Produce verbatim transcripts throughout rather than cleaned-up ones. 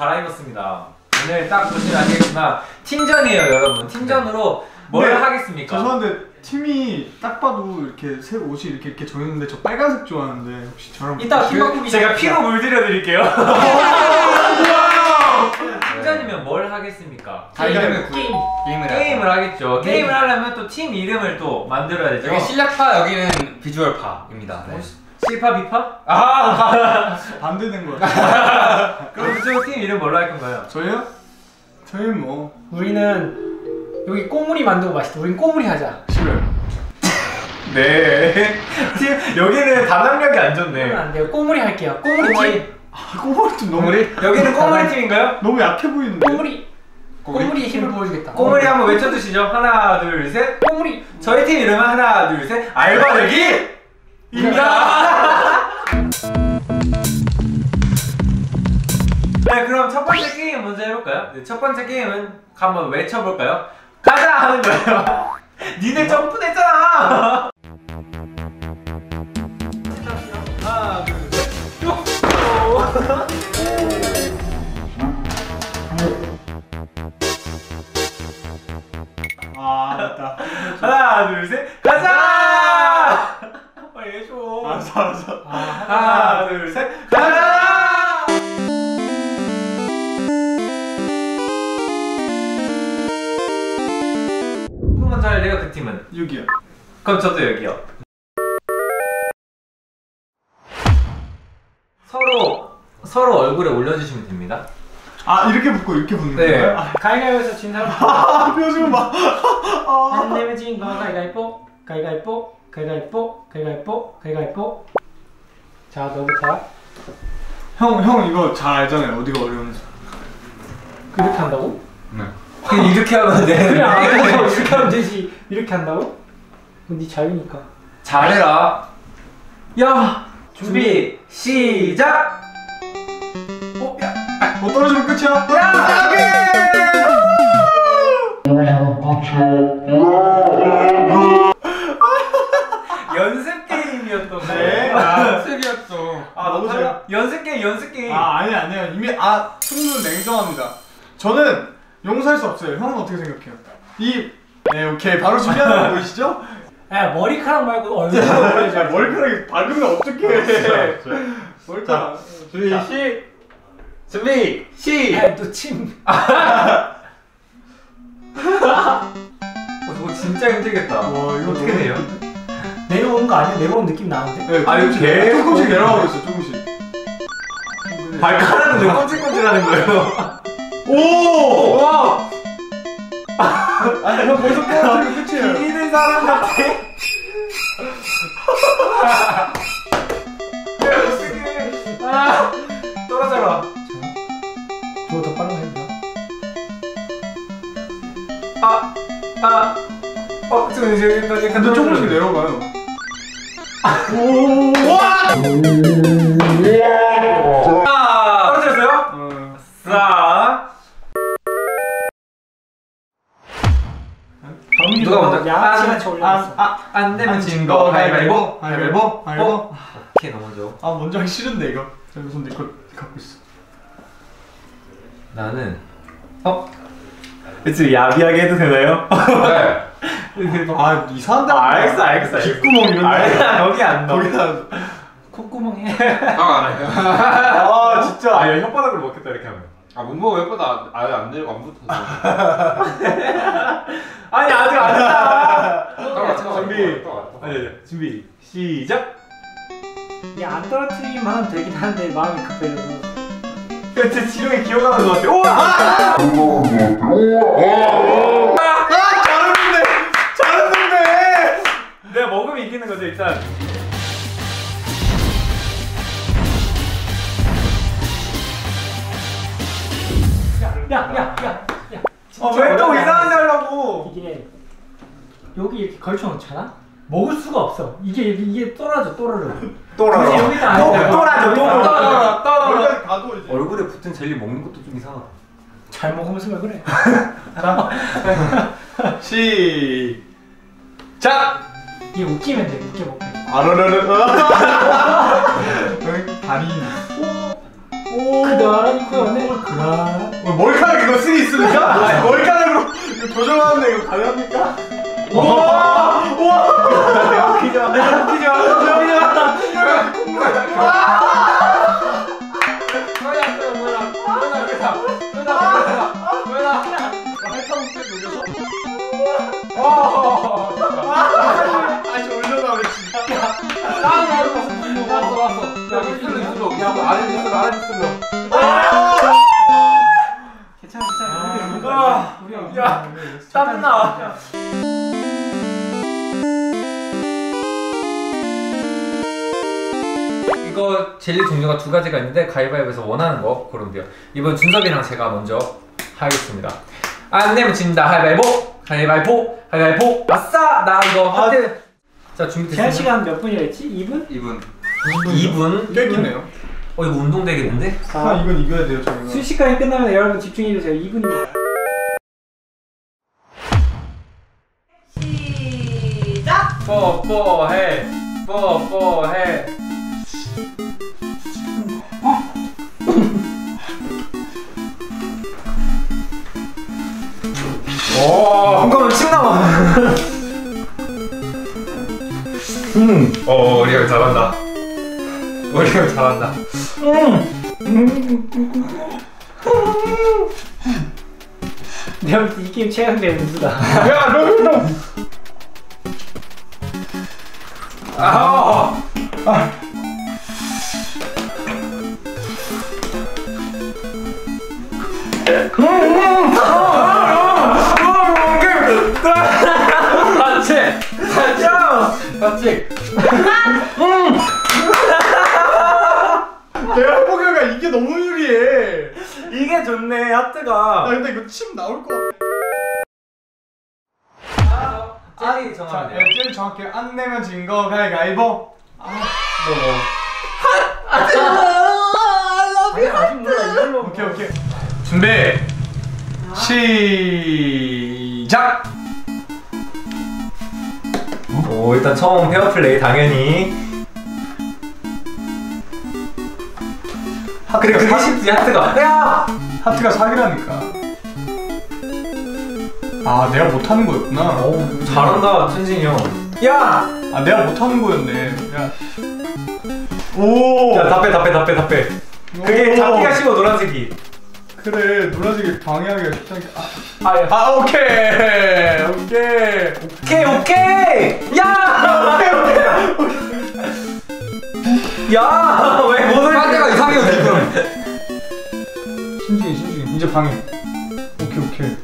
갈아입었습니다. 오늘 딱 보시면 아시겠지만 팀전이에요 여러분. 팀전으로 뭘 네, 하겠습니까? 죄송한데 팀이 딱 봐도 이렇게 새 옷이 이렇게 이렇게 정했는데 저 빨간색 좋아하는데 혹시 저랑 이따 팀 바꾸기 제가 피로 물들여 드릴게요. 팀전이면 뭘 하겠습니까? 게임을 게임. 게임을, 게임을 하겠죠. 게임. 게임을 하려면 또 팀 이름을 또 만들어야 되죠. 여기 실력파, 여기는 비주얼파입니다. 네. 실파 비파? 아 반대된 거 같아요. 그럼 그쪽 팀 이름 뭘로 할 건가요? 저희요? 저희는 뭐 우리는 여기 꼬물이 만들고 맛있다. 우린 꼬물이 하자. 싫어요. 네. 팀 여기는 단합력이 안 좋네. 안 돼요. 꼬물이 할게요. 꼬물이 팀. 아, 꼬물이 좀 너무 꼬물이? 여기는 꼬물이 팀인가요? 너무 약해 보이는데. 꼬물이. 꼬물이의 힘을 보여주겠다. 꼬물이 한번 외쳐주시죠. 하나 둘 셋. 꼬물이. 저희 팀 이름은 하나 둘 셋. 알바들기 입니다. 네, 그럼 첫 번째 게임 먼저 해볼까요? 네, 첫 번째 게임은 한번 외쳐볼까요? 가자! 하는 거예요. 니네 점프됐잖아! 하나, 둘, 셋! 아 맞다. 하나, 둘, 셋! 가자! 빨리 해줘. 알았어 알았어. 아, 하나, 둘, 셋! 가자! 먼저 할래요? 그 팀은? 여기요. 그럼 저도 여기요. 서로 서로 얼굴에 올려주시면 됩니다. 아 이렇게 붙고 이렇게 붙는 네. 거예요? 아, 가위가위에서 진 사람. 아 표정 봐. 안 내면 진 거 가위가위뽀. 가위가위뽀. 가위가위뽀. 가위가위뽀. 가위가위뽀. 자 너부터. 형, 형 이거 잘 알잖아요. 어디가 어려운지. 그렇게 한다고? 네. 그냥 이렇게 하면 돼. 그래 안 해서 이렇게 하면 되지. 이렇게 한다고? 그건 네 자유니까. 잘해라. 야 준비 시작. 어, 야, 아, 뭐 떨어지면 끝이야? 야, 연습 게임이었던 네. 거예요. 아, 연습이었어. 아, 너 달라? 연습 게임, 연습 게임. 아 아니 아니요 이미 아 승부는 냉정합니다. 저는 용서할 수 없어요. 형은 어떻게 생각해요? 이 네 오케이 바로 준비하는 거 보이시죠? 야 머리카락 말고 얼굴로 올려줘. 야 머리카락이 밝으면 어떡해. 머리카락. 준비 시 준비 시. 야너 침. 어, 저거 진짜 힘들겠다. 와, 이거 어떻게 너무- 돼요? 내려오는 거 아니야? 내려오는 느낌 나는데? 네, 아니, 조금씩, 개- 조금씩 내려가고 있어 조금씩. 발가락은 왜 꼰질꼰질하는 거예요? 오! 와! 아니 형 거기서 떨어뜨리면 끝이에요. 비리는 사람 같아. 아, 떨어져라. 저거 더 빠른 거 해보자. 아, 아, 어, 지금 지금 여기까지 근데 조금씩 내려가요. 오! 와! 아, 떨어졌어요? 어. 자, 누가 먼저? 양아치같이 올려놨어. 아, 안 되면 진 거. 가위바위보. 가위바위보. 가위바위보. 오케이, 넘어져. 아 먼저 하기 싫은데 이거. 자 우선 내거 갖고 있어. 나는 어? 그치 야비하게 해도 되나요? 네. 아 이상한 데. 아, 알겠어 알겠어 귓구멍 이런 데. 알겠어 여기 안 넣어. 거기다. 콧구멍에. 안 해요. 아 진짜. 아, 야, 혓바닥으로 먹겠다 이렇게 하면. 아, 문보가 예쁘다. 아예 안 내리고 안 붙어서. 아니 아직 안 했다. 준비. 아니 아니 준비 시작. 야안 떨어뜨리기만 하면 되긴 한데 마음이 급해져서. 제 지룡이 기억나는 것 같아. 우와! 아 잘했는데. 잘했는데. 내가 먹으면 이기는 거죠 일단. 야야야 야. 왜 또 이상한 데 하려고? 이게 여기 이렇게 걸쳐놓잖아? 먹을 수가 없어. 이게 이게 떨어져 떨어져. 또라라. 굳이 여기다 안 또- 해요. 또라죠, 또- 여기다. 또라라, 또라라. 거기까지 가도 이제. 얼굴에 붙은 젤리 먹는 것도 좀 이상하다. 잘 먹으면서 왜 그래? 시작. 이게 웃기면 돼. 웃겨 먹고. 아르르르. 달인. 그다음 그다음에 그다음. 어, 머리카락 이거 쓰기 있습니까? 아니, 머리카락으로 이거 조정하는데 이거 가능합니까? 우와! 우와! 웃기지 마. 웃기지 마. 웃기지 마. 다시 올려놔 왜 진짜. 왔어 왔어. 야 입술로 입술로. 야 아래 입술로 아래 입술로. 괜찮아 괜찮아. 아, 우리 야, 땀나. 이거 젤리 종류가 두 가지가 있는데 가위바위보에서 원하는 거 고르면 돼요. 이번 준섭이랑 제가 먼저 하겠습니다. 안 내면 진다. 가위바위보. 가위바위보. 가위바위보. 아싸! 나 이거 하트. 자, 준비됐습니다. 제한 시간 몇 분이라 했지? 이 분? 이 분. 이 분. 꽤 기네요. 어, 이거 운동 되겠는데? 아 이건 이겨야 돼요 저희가. 순식간에 끝나면 여러분 집중해 주세요. 이 분입니다. 시작! 뽀뽀해. 뽀뽀해. 오, 잠깐만 침 나와. 음. 어, 우리 형 잘한다. 우리 형 잘한다. 내가 볼때 이 게임 최강대 문수다. 야 너 너. 아, 아. 맞지? 맞지? 맞지? 내가 포기가 이게 너무 유리해. 이게 좋네, 아 하트가. 근데 이거 침 나올 것 같아. 젤리 자, 정하면 돼요. 네, 제일 정확해요. 안 내면 진 거 가위바위보. 아, 아니 아직 몰라 이걸로. 오케이 오케이. 준비. 시작. 오, 일단 처음 페어플레이 당연히. 그래, 그게 쉽지, 하트가. 야! 하트가 사기라니까. 아 내가 못하는 거였구나. 오, 잘한다, 춘진이 형. 야! 아 내가 못하는 거였네. 야. 오. 야, 답해, 답해, 답해, 답해. 그게 오. 잡기가 쉬워, 노란색이. 그래 노란색이 방해하기가 쉽다니까. 아, 아, 야. 아 오케이 오케이. 오케이, 오케이! 야! 야! 왜 못을 딴데가 이상해요 지금. 신중히 신중히 이제 방해. 오케이 오케이.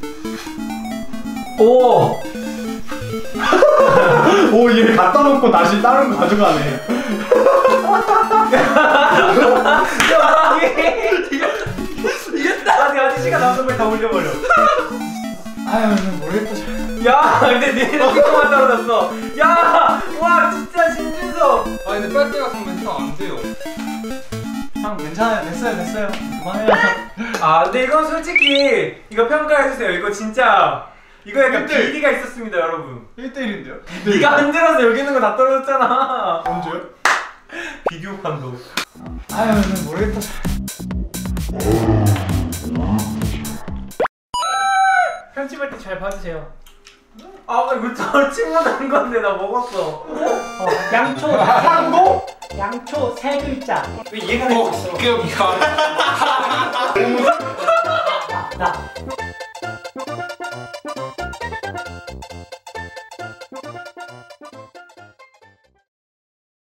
오! 오 얘 갖다 놓고 다시 다른 거 가져가네. 야, 이게 이겼다! 아니, 아저씨가 남는 걸 다 올려버려. 아유 모르겠다. 야, 근데 니네 너무만 떨어졌어. 야! 와, 진짜 신준석! 아 근데 빨대 같은 건 진짜 안 돼요. 형 괜찮아요. 됐어요 됐어요. 그만해요. 아, 근데 이건 솔직히 이거 평가해주세요. 이거 진짜 이거 약간 근데- 비리가 있었습니다, 여러분. 일 대 일인데요? 네가 흔들어서 여기 있는 거 다 떨어졌잖아. 언제요? 비디오 판도. 아유 모르겠다. 편집할 때 잘 봐주세요. 아, 이거 저 친구한 건데 나 먹었어. 어, 양초 향고 양초 세 글자. 왜 얘가 되고 있어? 그 나